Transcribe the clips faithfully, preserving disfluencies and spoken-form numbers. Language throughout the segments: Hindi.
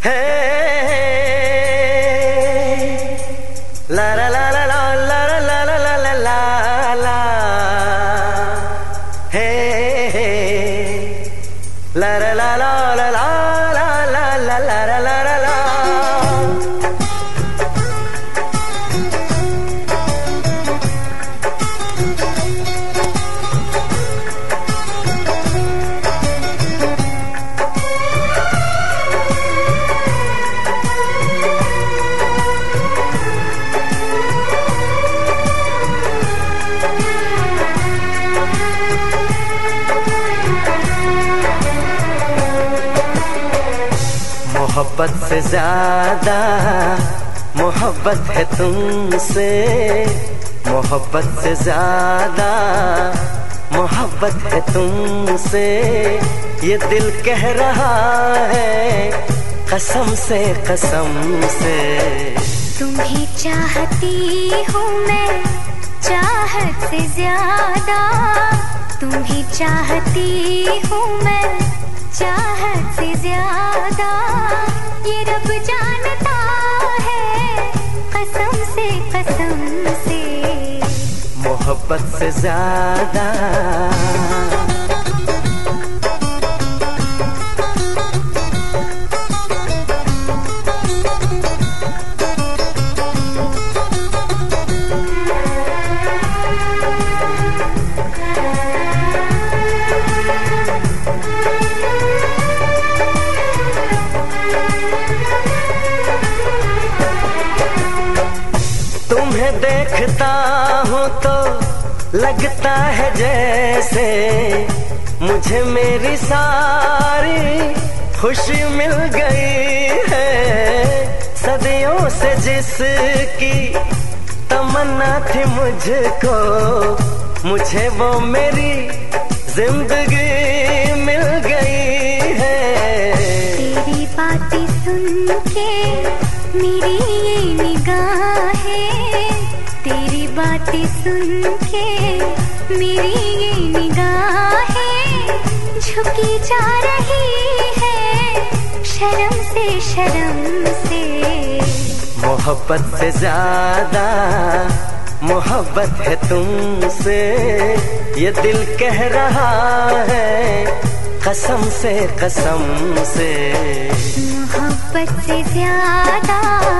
है ला ला ला ला ला ला ला ला ला ला ला ला हे ला ला ला ला ला ला ला ला ला ला ला ला। मोहब्बत से ज्यादा मोहब्बत है तुमसे, मोहब्बत से ज्यादा मोहब्बत है तुमसे, ये दिल कह रहा है कसम से कसम से। तुम्हें चाहती हूँ मैं चाहत से ज्यादा, तुम्हें चाहती हूँ मैं चाहत से ज्यादा, ये रब जानता है कसम से कसम से। मोहब्बत से ज्यादा तुम्हें देखता हूँ तो लगता है जैसे मुझे मेरी सारी खुशी मिल गई है। सदियों से जिसकी तमन्ना थी मुझको, मुझे वो मेरी जिंदगी मिल गई है। तेरी बातें सुन के मेरी ये निगाहें, तेरी बातें सुन के मेरी ये निगाहें झुकी जा रही है शर्म से शर्म से। मोहब्बत से ज्यादा मोहब्बत है तुमसे, ये दिल कह रहा है कसम से कसम से। मोहब्बत से ज्यादा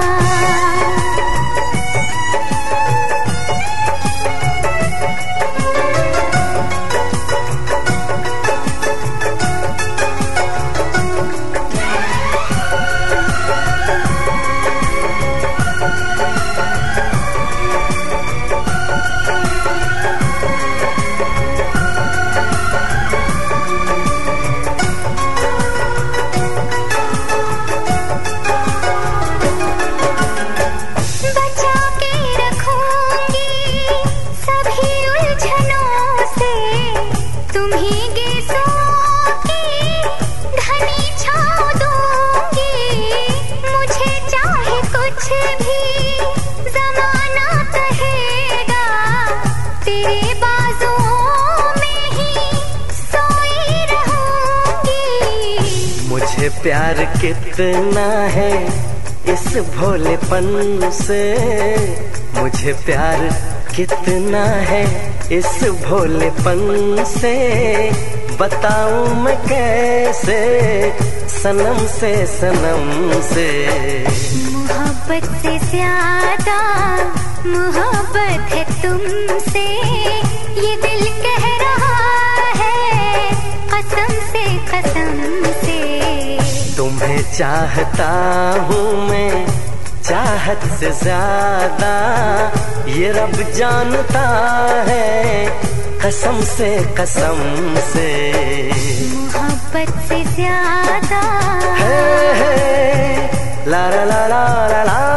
प्यार कितना है इस भोलेपन से, मुझे प्यार कितना है इस भोलेपन से। बताऊं मैं कैसे सनम से सनम से। मोहब्बत से ज्यादा मोहब्बत है तुमसे, ये दिल कह रहा है कसम से कसम से। तुम्हें चाहता हूँ मैं चाहत से ज्यादा, ये रब जानता है कसम से कसम से। मोहब्बत से ज्यादा है, है ला ला ला ला ला